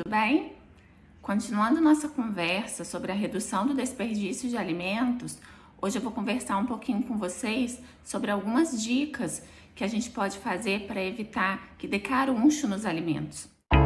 tudo bem? Continuando nossa conversa sobre a redução do desperdício de alimentos, hoje eu vou conversar um pouquinho com vocês sobre algumas dicas que a gente pode fazer para evitar que dê caruncho nos alimentos.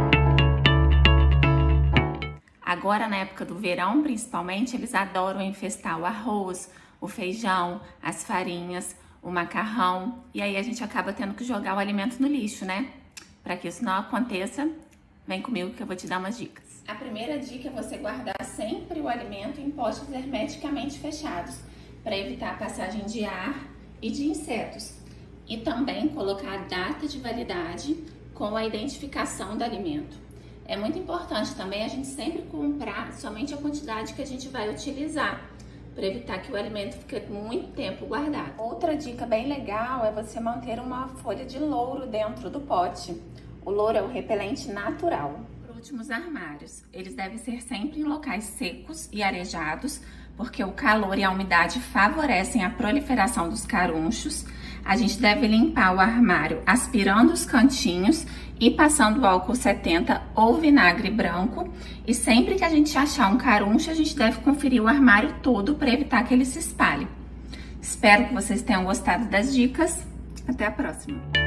Agora, na época do verão, principalmente, eles adoram infestar o arroz, o feijão, as farinhas, o macarrão, e aí a gente acaba tendo que jogar o alimento no lixo, né? Para que isso não aconteça, vem comigo que eu vou te dar umas dicas. A primeira dica é você guardar sempre o alimento em potes hermeticamente fechados, para evitar a passagem de ar e de insetos. E também colocar a data de validade com a identificação do alimento. É muito importante também a gente sempre comprar somente a quantidade que a gente vai utilizar, para evitar que o alimento fique muito tempo guardado. Outra dica bem legal é você manter uma folha de louro dentro do pote. O louro é o repelente natural. Por último, os armários. Eles devem ser sempre em locais secos e arejados, porque o calor e a umidade favorecem a proliferação dos carunchos. A gente deve limpar o armário aspirando os cantinhos e passando álcool 70 ou vinagre branco. E sempre que a gente achar um caruncho, a gente deve conferir o armário todo para evitar que ele se espalhe. Espero que vocês tenham gostado das dicas. Até a próxima!